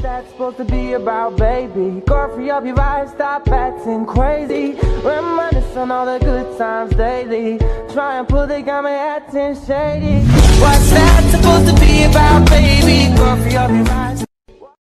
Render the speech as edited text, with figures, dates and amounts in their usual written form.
that supposed to be about, baby? Girl, free up your vibe, stop acting crazy. Reminisce on all the good times daily. Try and pull, they got me acting shady. What's that supposed to be about, baby? Girl, free up your vibe.